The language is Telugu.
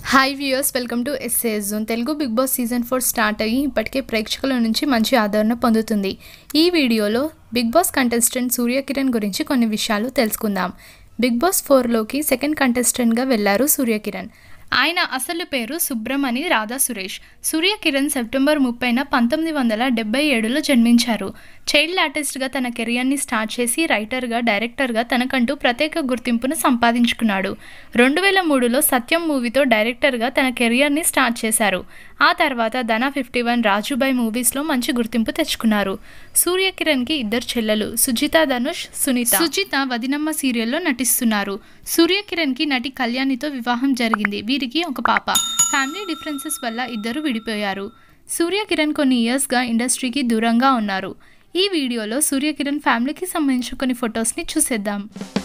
Hi viewers, welcome to SAS zone. Telugu Bigg Boss season 4 start అయ్యి ఇప్పటికే ప్రేక్షకుల నుంచి మంచి ఆదరణ పొందుతుంది. ఈ వీడియోలో బిగ్ బాస్ కంటెస్టెంట్ సూర్యకిరణ్ గురించి కొన్ని విషయాలు తెలుసుకుందాం. బిగ్ బాస్ 4లోకి సెకండ్ కంటెస్టెంట్గా వెళ్లారు సూర్యకిరణ్. ఆయన అసలు పేరు సుబ్రమణి రాధా సురేష్. సూర్యకిరణ్ సెప్టెంబర్ 30న 1977లో జన్మించారు. చైల్డ్ ఆర్టిస్ట్గా తన కెరియర్ని స్టార్ట్ చేసి రైటర్గా, డైరెక్టర్గా తనకంటూ ప్రత్యేక గుర్తింపును సంపాదించుకున్నాడు. 2003లో సత్యం మూవీతో డైరెక్టర్గా తన కెరియర్ని స్టార్ట్ చేశారు. ఆ తర్వాత ధన 51, రాజుబాయ్ మూవీస్లో మంచి గుర్తింపు తెచ్చుకున్నారు. సూర్యకిరణ్కి ఇద్దరు చెల్లెలు, సుజిత ధనుష్, సునీత. సుజిత వదినమ్మ సీరియల్లో నటిస్తున్నారు. సూర్యకిరణ్కి నటి కళ్యాణితో వివాహం జరిగింది. వీరికి ఒక పాప. ఫ్యామిలీ డిఫరెన్సెస్ వల్ల ఇద్దరు విడిపోయారు. సూర్యకిరణ్ కొన్ని ఇయర్స్గా ఇండస్ట్రీకి దూరంగా ఉన్నారు. ఈ వీడియోలో సూర్యకిరణ్ ఫ్యామిలీకి సంబంధించిన కొన్ని ఫొటోస్ని చూసేద్దాం.